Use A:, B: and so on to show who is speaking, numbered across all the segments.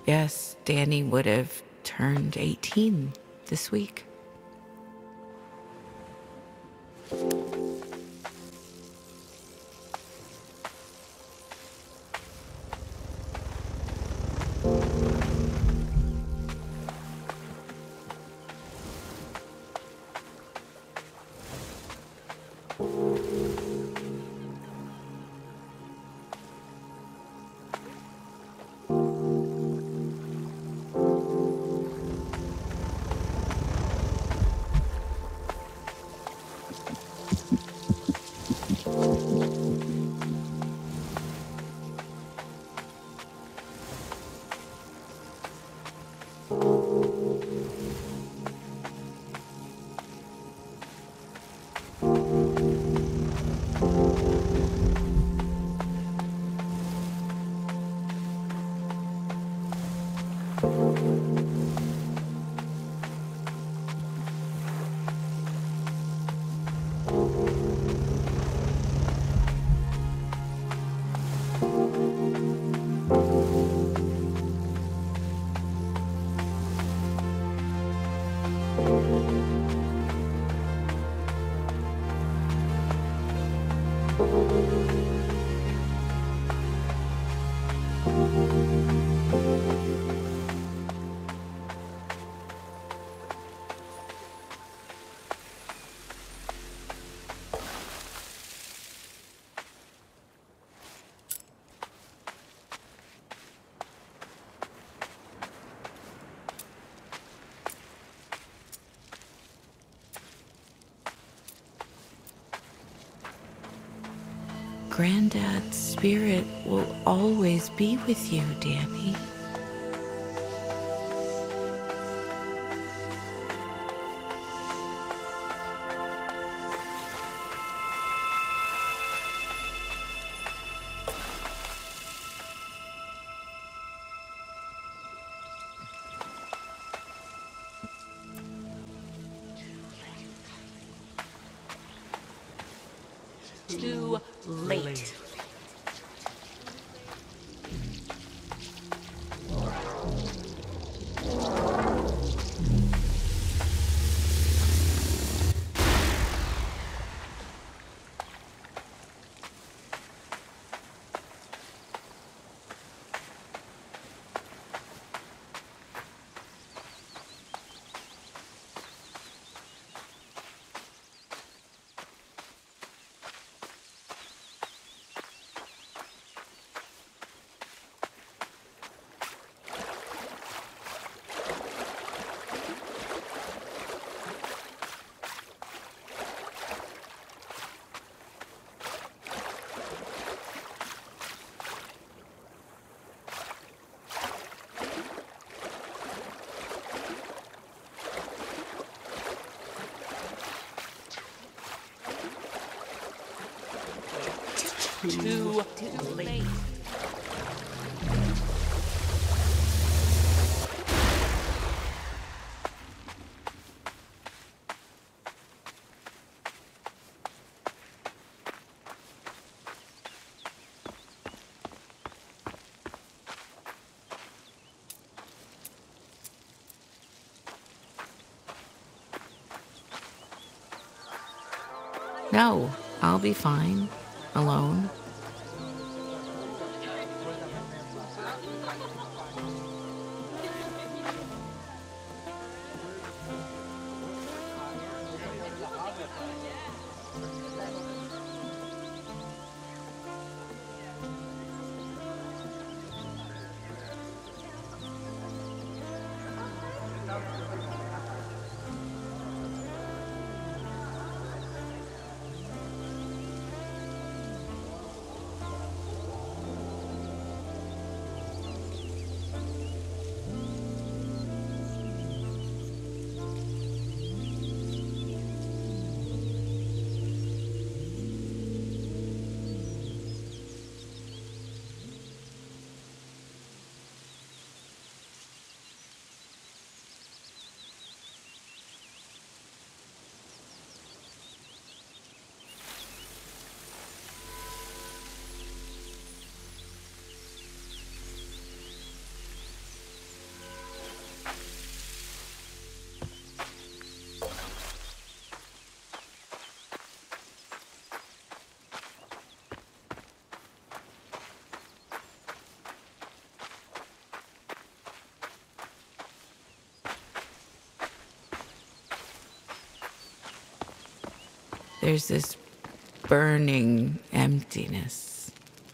A: Yes, Danny would have turned 18 this week. Granddad's spirit will always be with you, Danny.
B: Too late. Too late.
A: No, I'll be fine. Alone. There's this burning emptiness.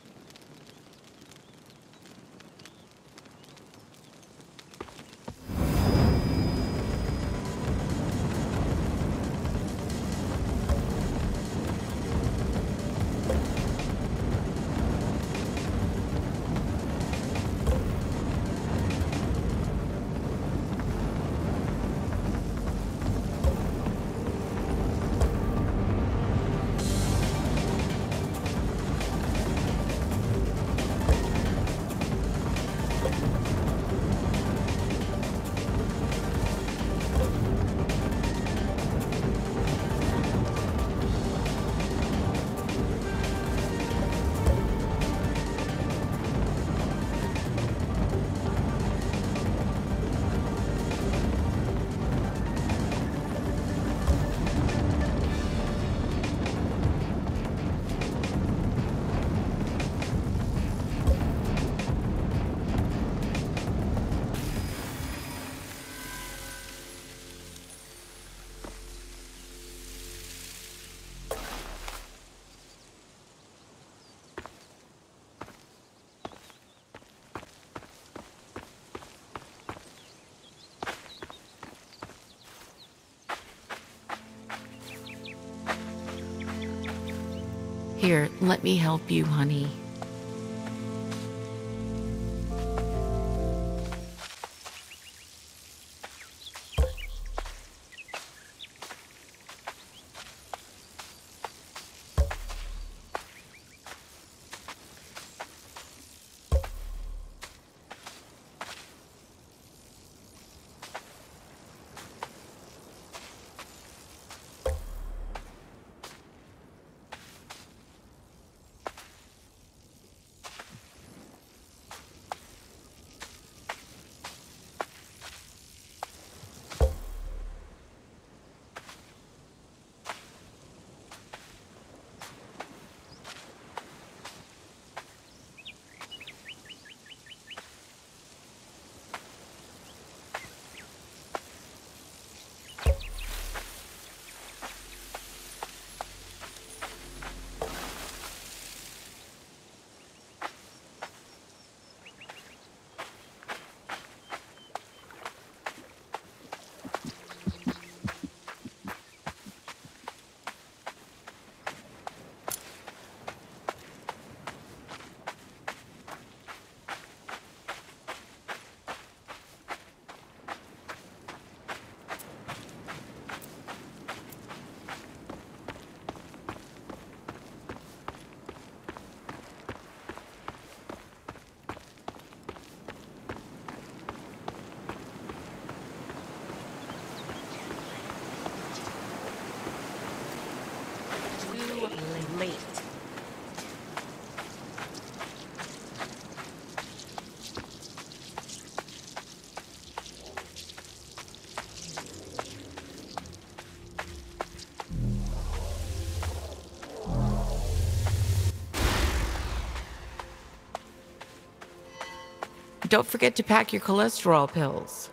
A: Here, let me help you, honey.
B: Too late.
A: Don't forget to pack your cholesterol pills.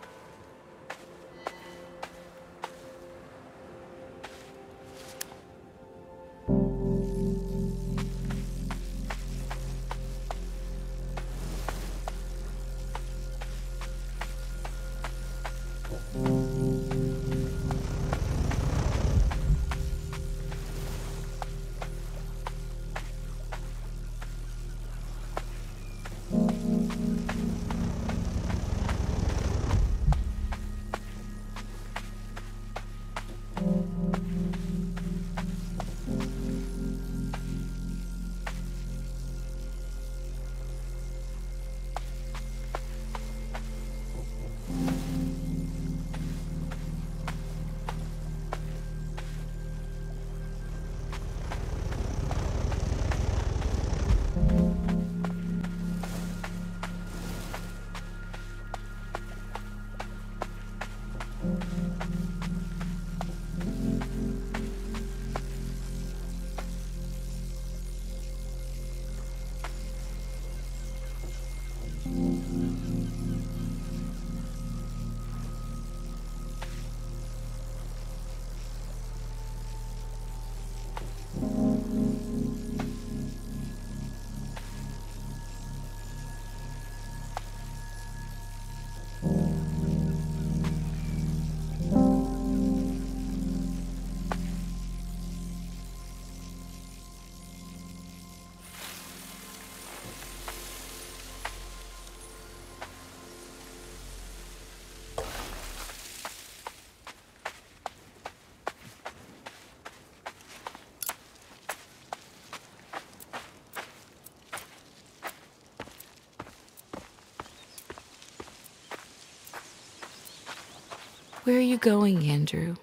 A: Where are you going, Andrew?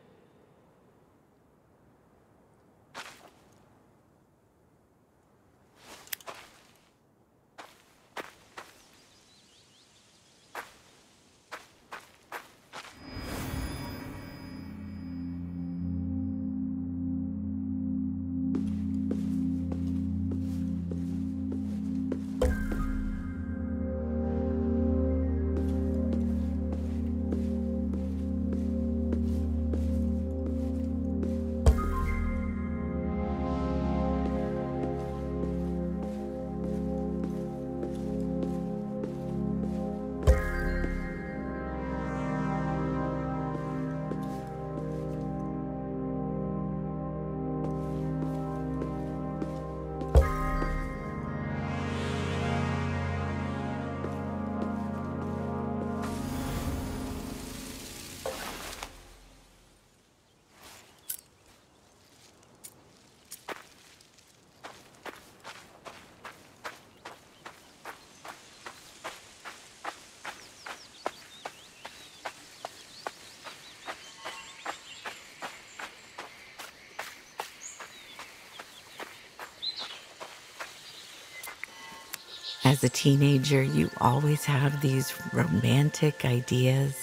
A: As a teenager, you always have these romantic ideas.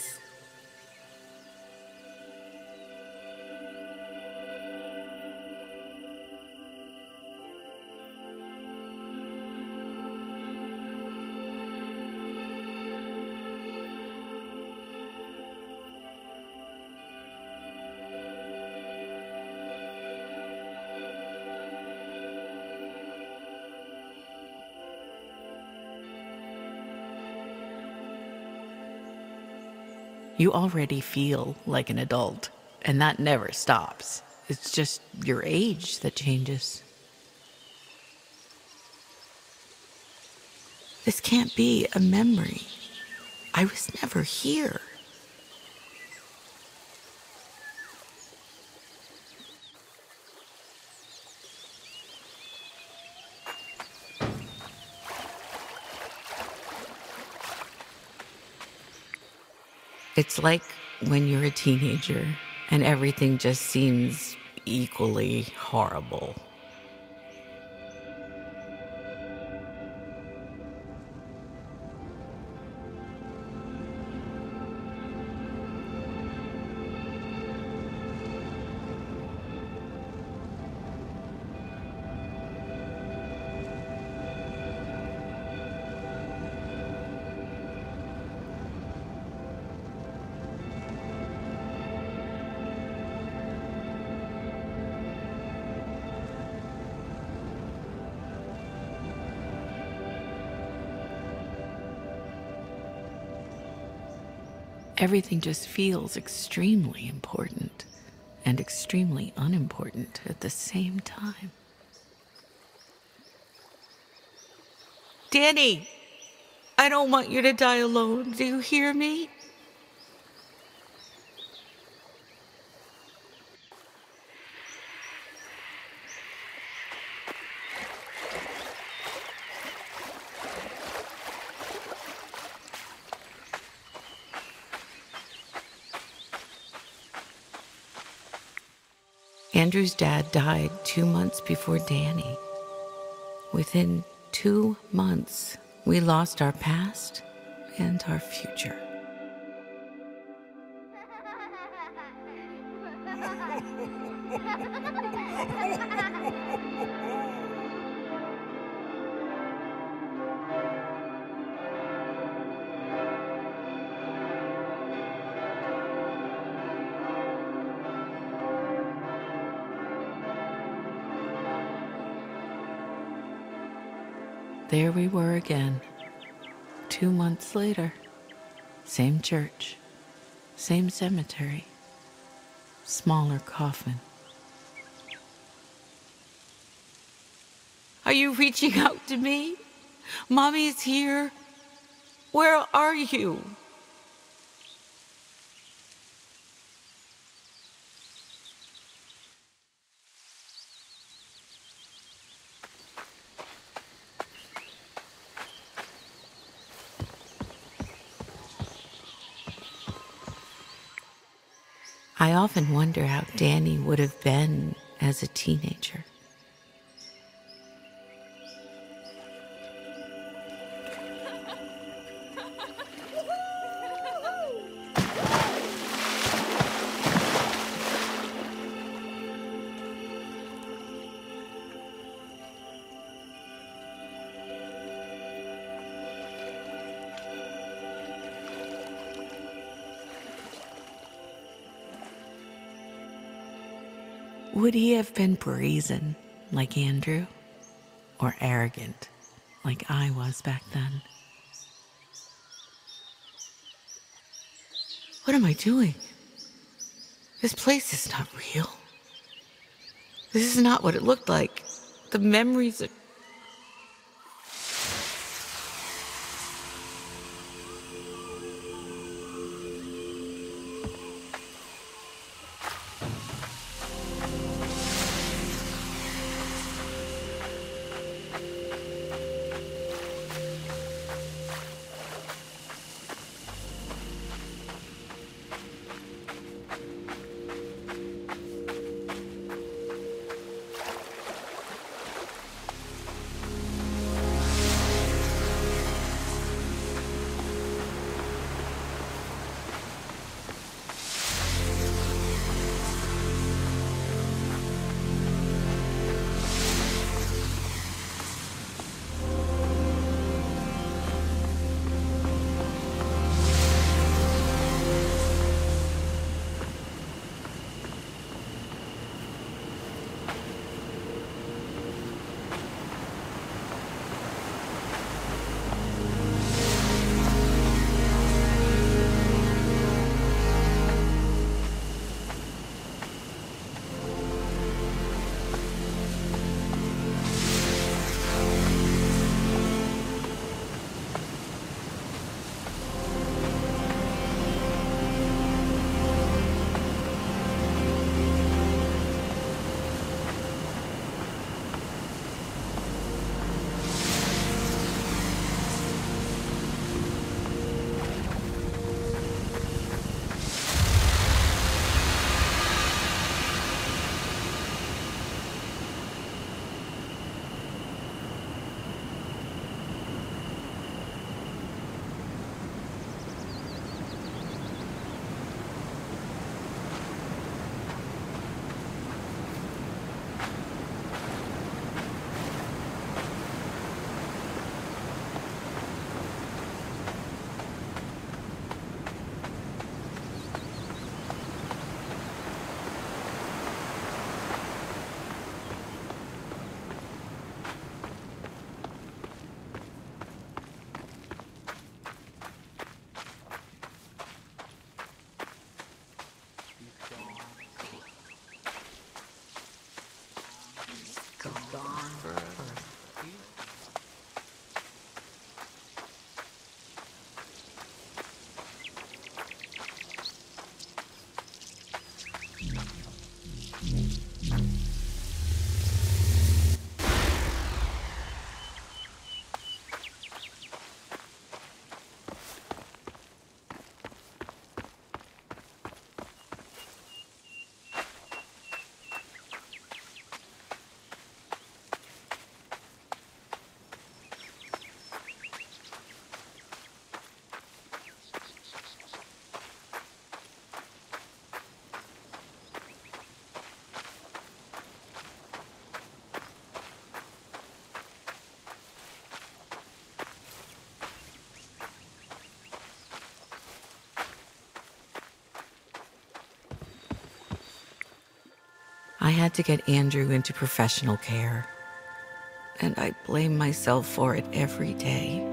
A: You already feel like an adult, and that never stops. It's just your age that changes. This can't be a memory. I was never here. It's like when you're a teenager and everything just seems equally horrible. Everything just feels extremely important and extremely unimportant at the same time. Danny, I don't want you to die alone. Do you hear me? Andrew's dad died 2 months before Danny. Within 2 months, we lost our past and our future. There we were again, 2 months later. Same church, same cemetery, smaller coffin. Are you reaching out to me? Mommy's here. Where are you? I often wonder how Danny would have been as a teenager. Would he have been brazen like Andrew, or arrogant like I was back then? What am I doing? This place is not real. This is not what it looked like. The memories are...
B: Gone forever.
A: I had to get Andrew into professional care, and I blame myself for it every day.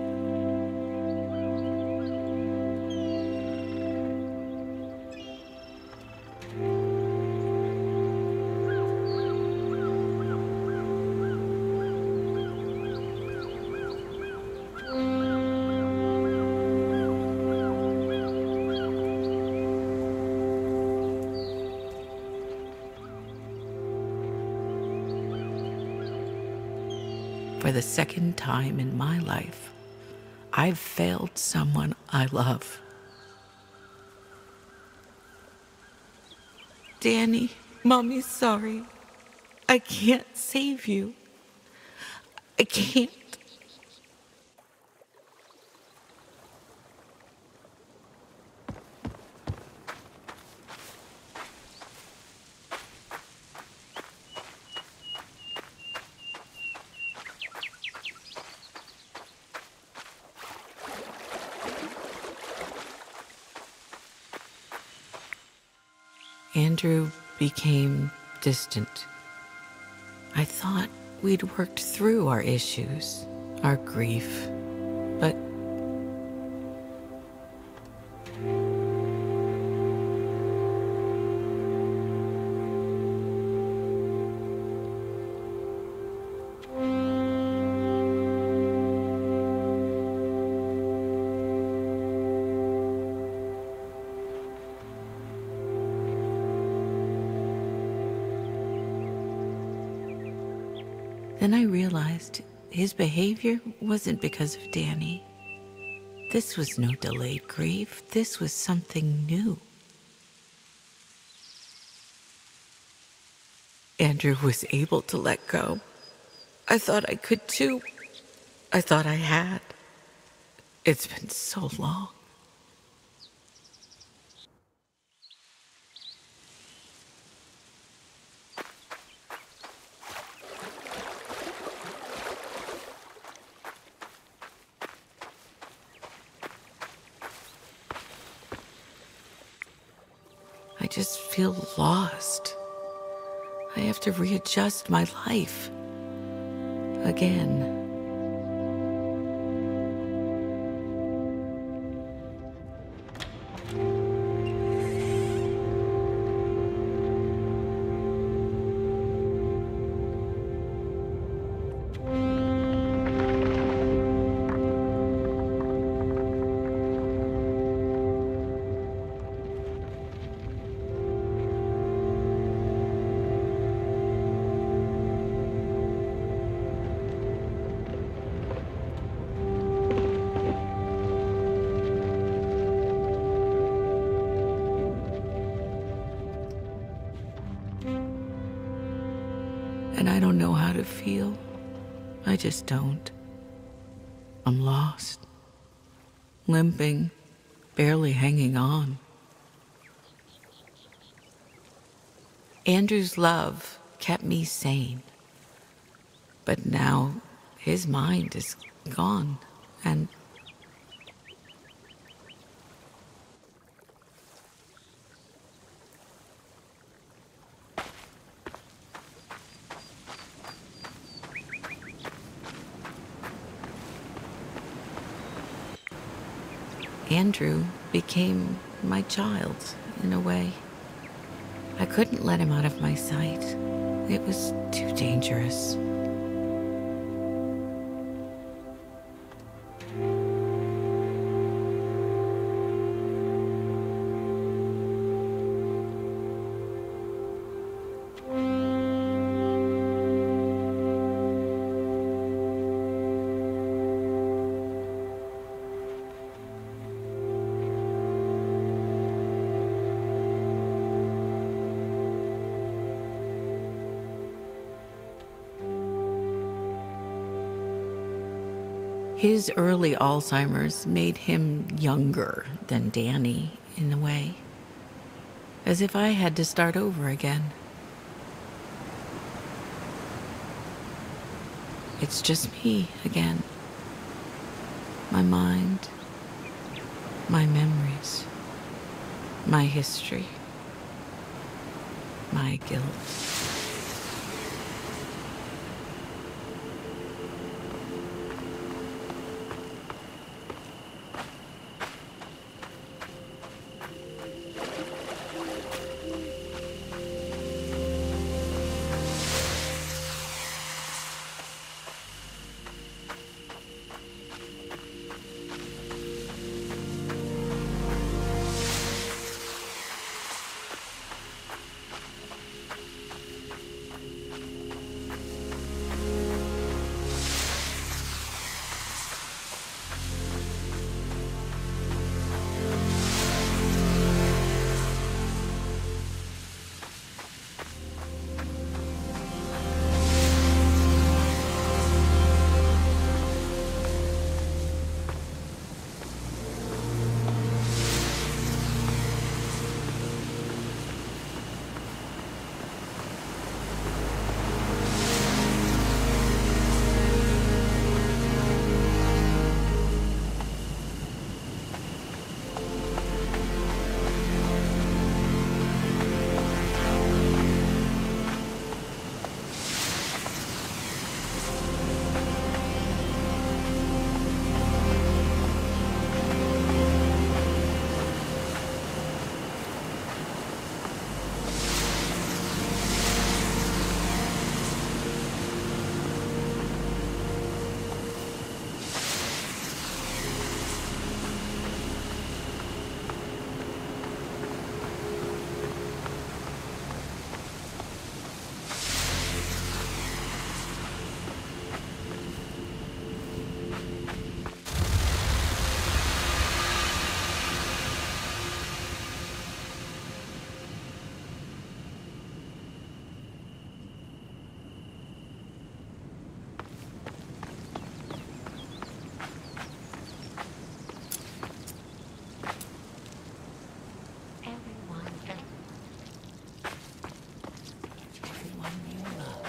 A: For the second time in my life, I've failed someone I love. Danny, Mommy's sorry. I can't save you. I can't. Andrew became distant. I thought we'd worked through our issues, our grief, but then I realized his behavior wasn't because of Danny. This was no delayed grief. This was something new. Andrew was able to let go. I thought I could too. I thought I had. It's been so long. I just feel lost. I have to readjust my life again. And I don't know how to feel. I just don't. I'm lost, limping, barely hanging on. Andrew's love kept me sane. But now his mind is gone, and Andrew became my child, in a way. I couldn't let him out of my sight. It was too dangerous. His early Alzheimer's made him younger than Danny, in a way. As if I had to start over again. It's just me again. My mind, my memories, my history, my guilt.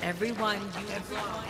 A: Everyone use law.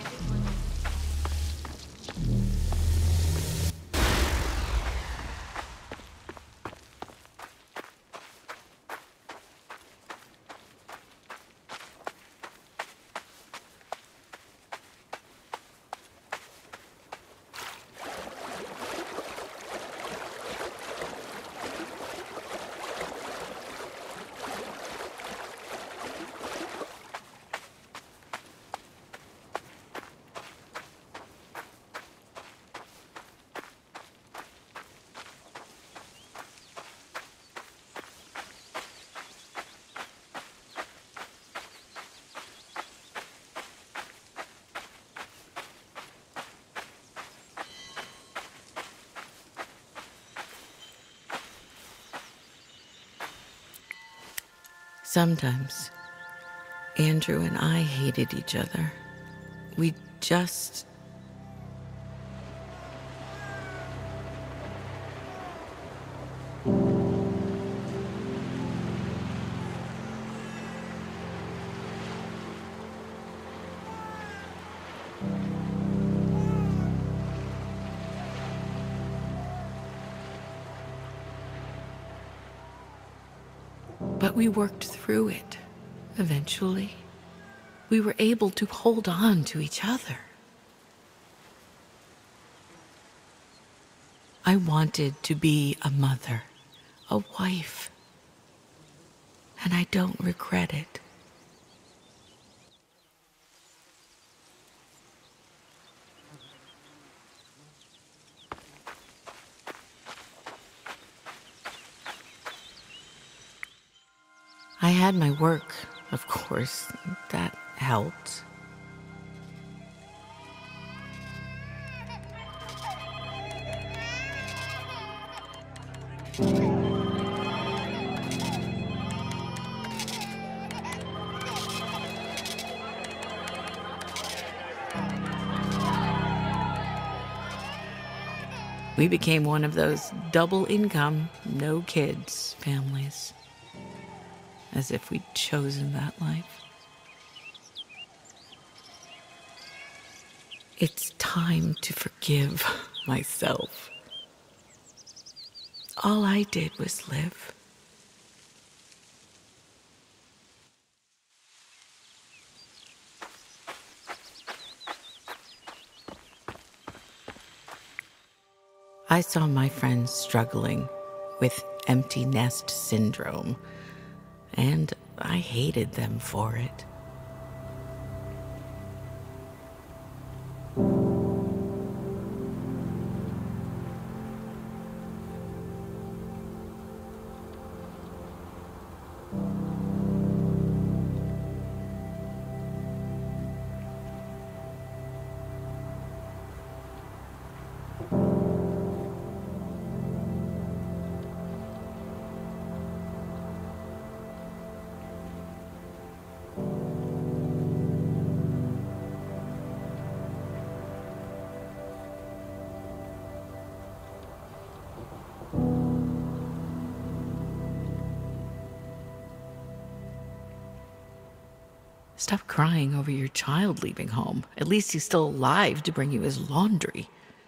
A: Sometimes, Andrew and I hated each other. We just... But we worked through it, eventually. We were able to hold on to each other. I wanted to be a mother, a wife, and I don't regret it. I had my work, of course. That helped. We became one of those double income, no kids families. As if we'd chosen that life. It's time to forgive myself. All I did was live. I saw my friends struggling with empty nest syndrome, and I hated them for it. Stop crying over your child leaving home. At least he's still alive to bring you his laundry.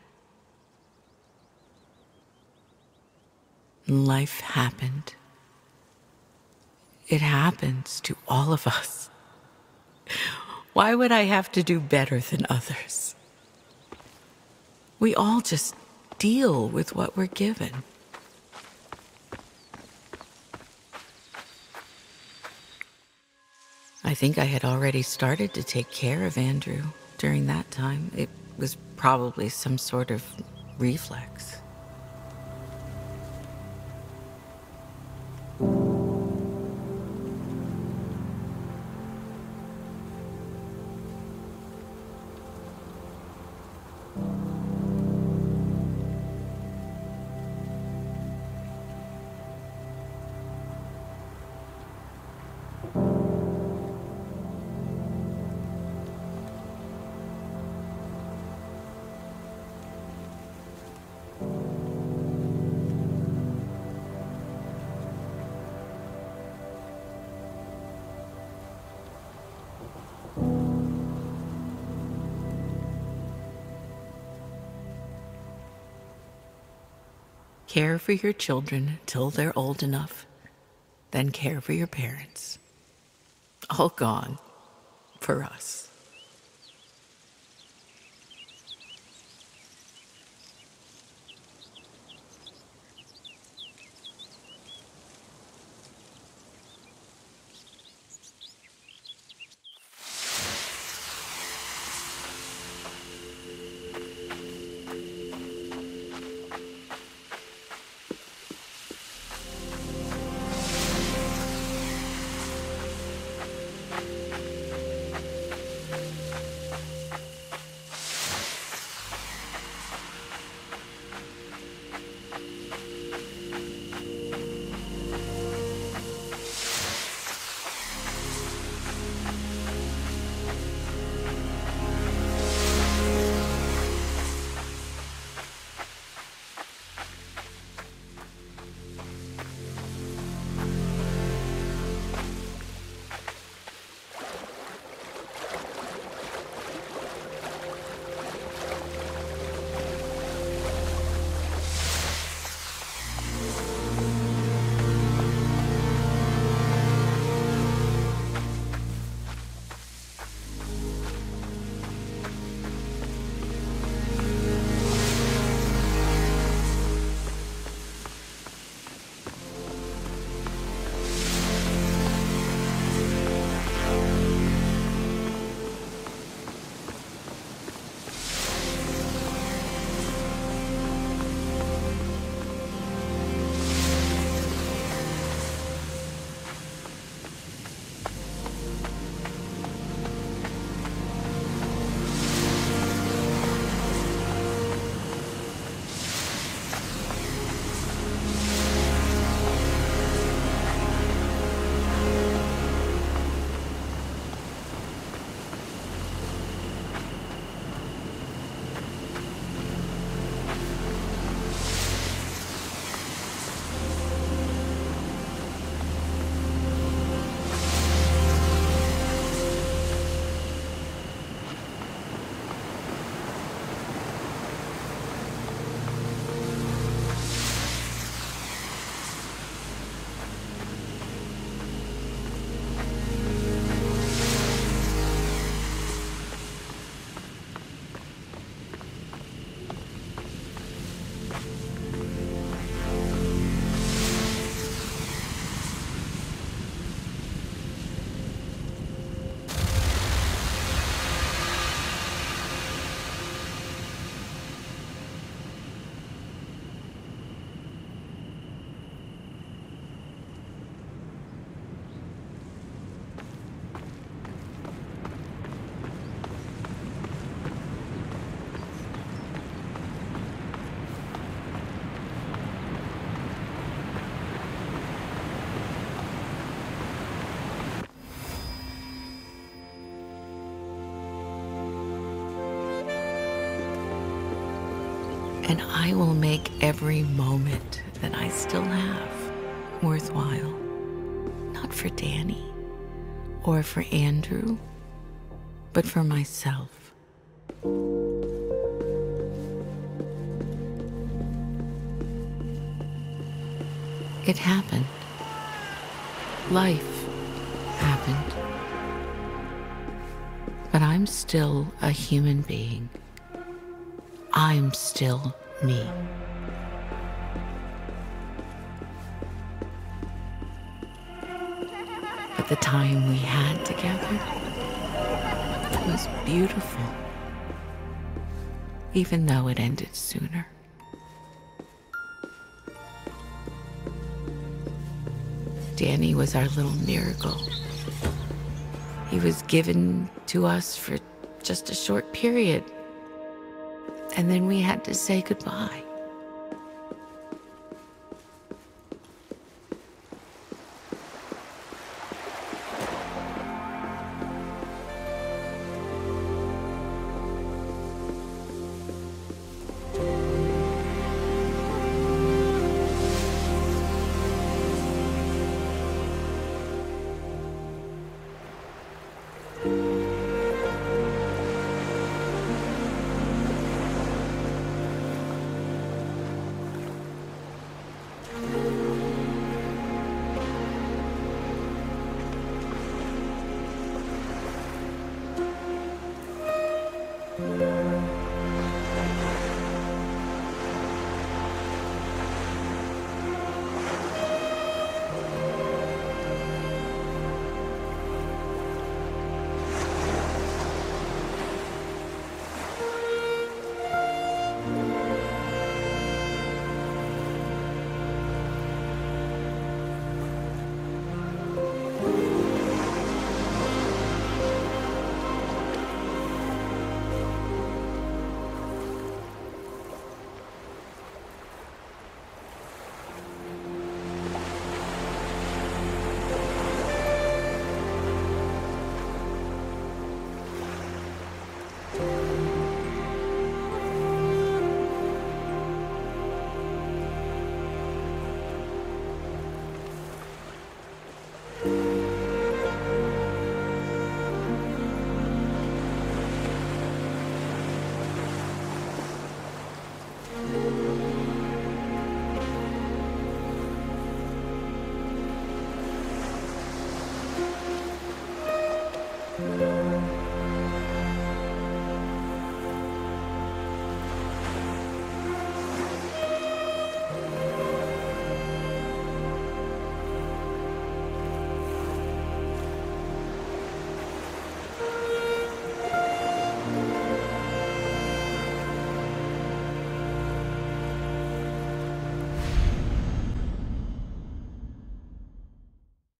A: Life happened. It happens to all of us. Why would I have to do better than others? We all just deal with what we're given. I think I had already started to take care of Andrew during that time. It was probably some sort of reflex. Care for your children till they're old enough, then care for your parents. All gone for us. And I will make every moment that I still have worthwhile. Not for Danny or for Andrew, but for myself. It happened. Life happened. But I'm still a human being. I'm still me. But the time we had together was beautiful, even though it ended sooner. Danny was our little miracle. He was given to us for just a short period, and then we had to say goodbye.